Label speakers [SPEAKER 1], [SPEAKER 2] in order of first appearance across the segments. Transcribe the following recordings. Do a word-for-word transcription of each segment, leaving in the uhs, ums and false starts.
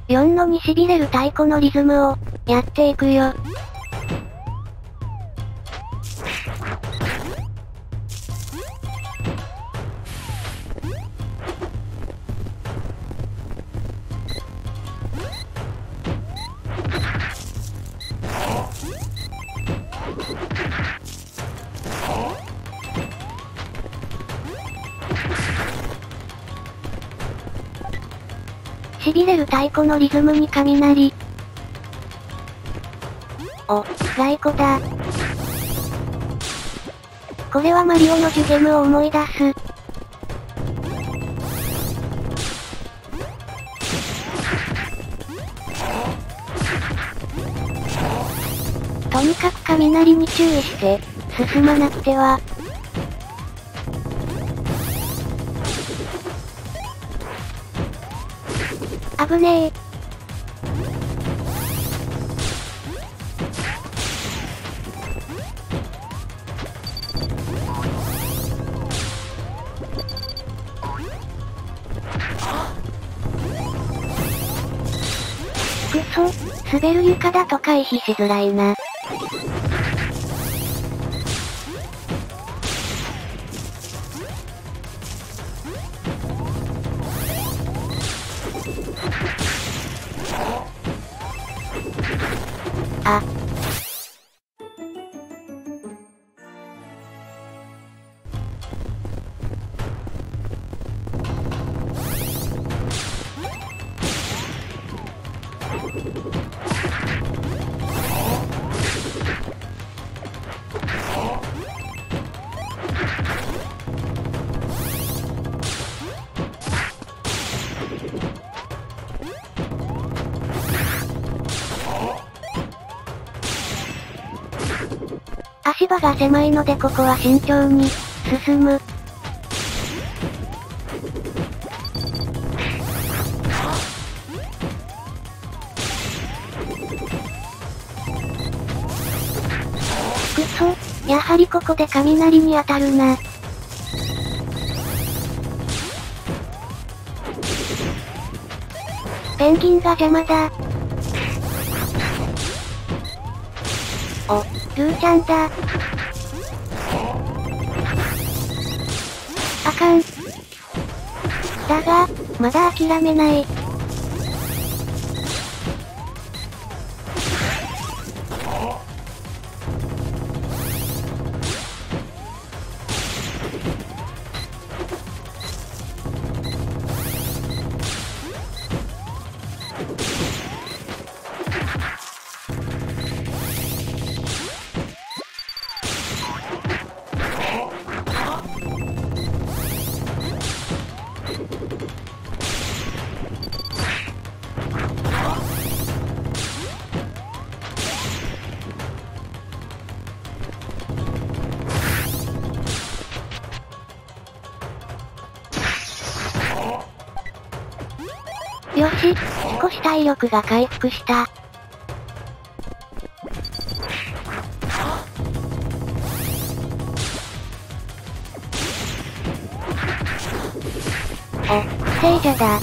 [SPEAKER 1] よんのに痺れる太鼓のリズムを、やっていくよ。痺れる太鼓のリズムに雷。お、ライコだ。これはマリオのジュゲムを思い出す。とにかく雷に注意して、進まなくては。危ねえ。くそ、滑る床だと回避しづらいな。あ。足場が狭いのでここは慎重に、進む。くそ、やはりここで雷に当たるな。ペンギンが邪魔だ。お、ルーちゃんだ。あかん。だが、まだ諦めない。よし、少し体力が回復した。お、聖者だ。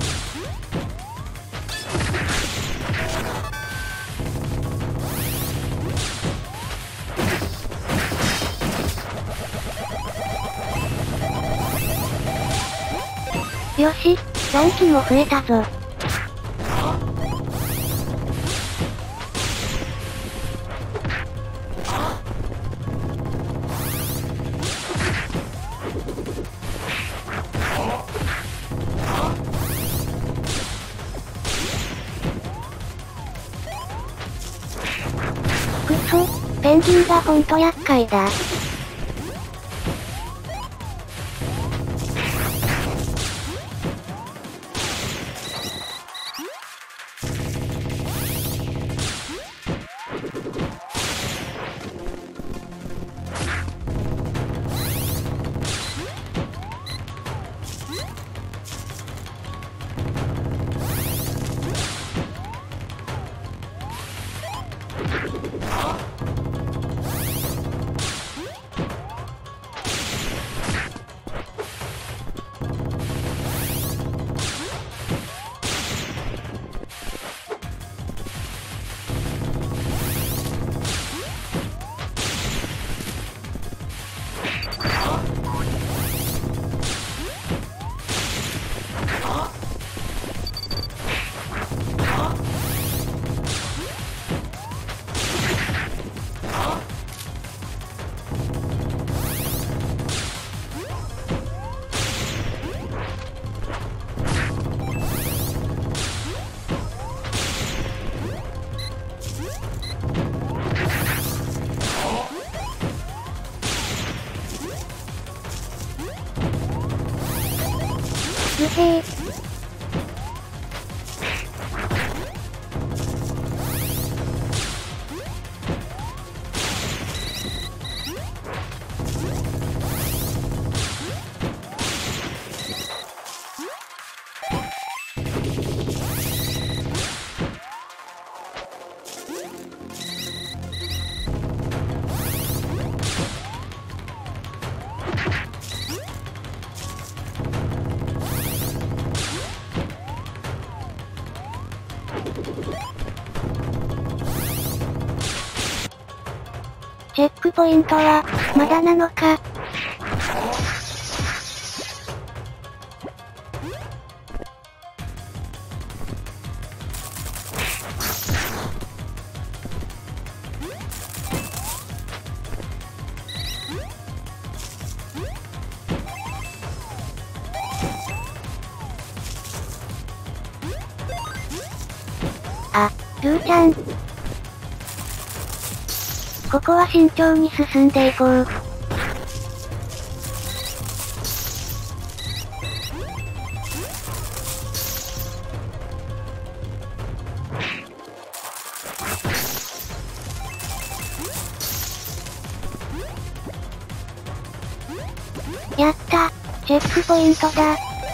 [SPEAKER 1] よし、残機も増えたぞ。くそ、ペンギンがほんと厄介だ。 へー。チェックポイントは、まだなのか。あ、ルーちゃん。ここは慎重に進んでいこう。やった、チェックポイントだ。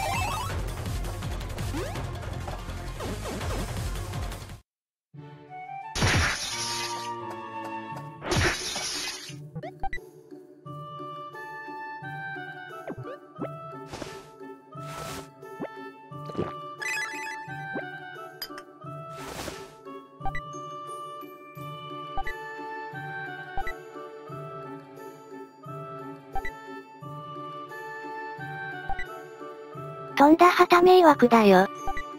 [SPEAKER 1] とんだ旗迷惑だよ。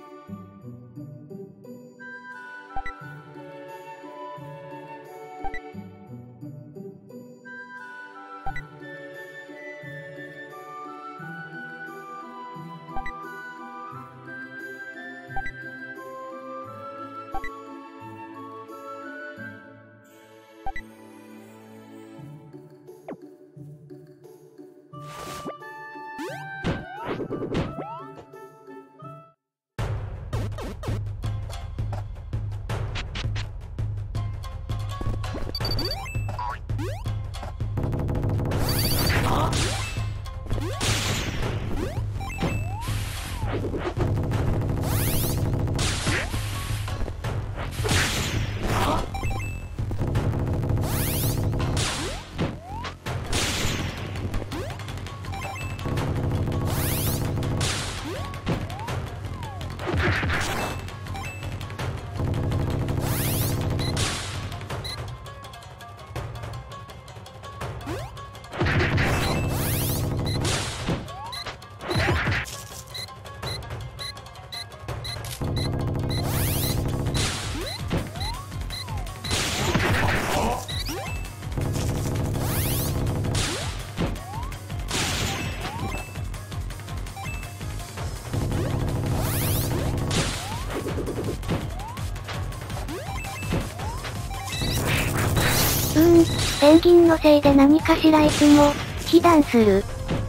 [SPEAKER 1] うーん、ペンギンのせいで何かしらいつも、被弾する。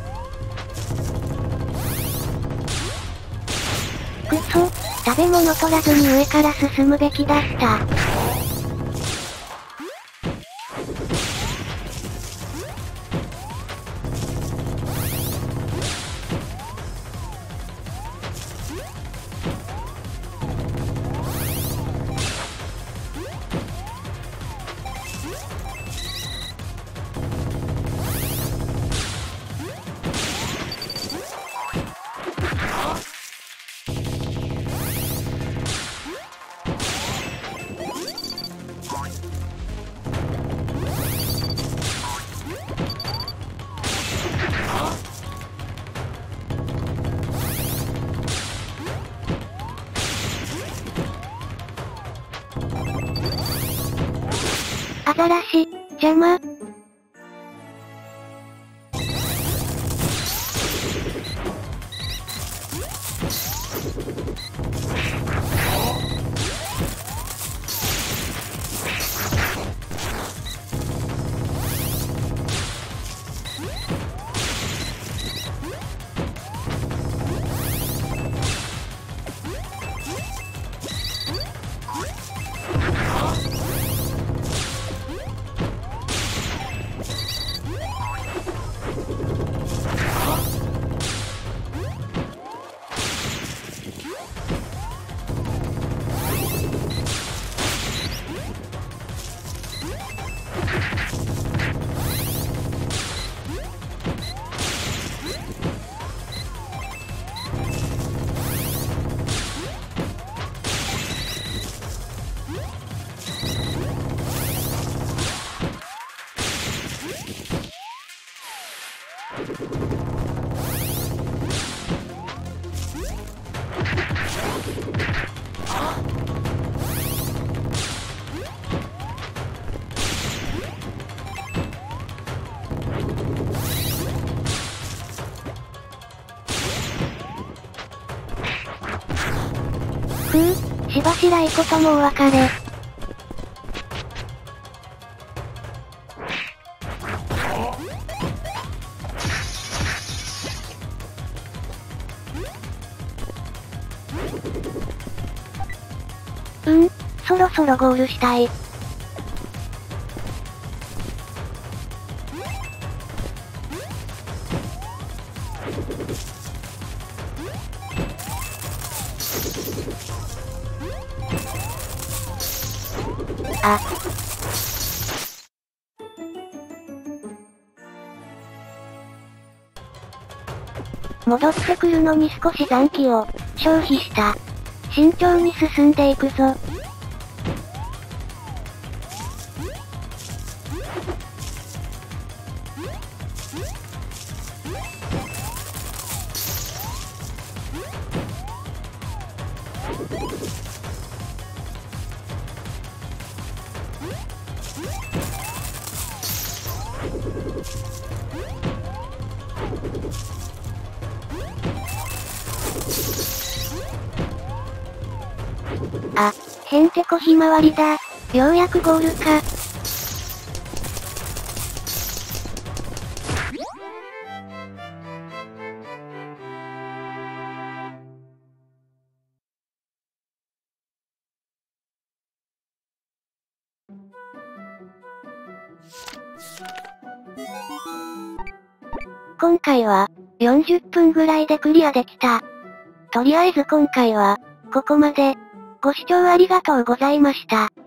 [SPEAKER 1] くそ、食べ物取らずに上から進むべきだった。アザラシ、邪魔。 幅白いこともお別れ。うん、そろそろゴールしたい。あ。戻ってくるのに少し残機を消費した。慎重に進んでいくぞ。あ、へんてこひまわりだ。ようやくゴールか。今回は、よんじゅっぷんぐらいでクリアできた。とりあえず今回は、ここまで。ご視聴ありがとうございました。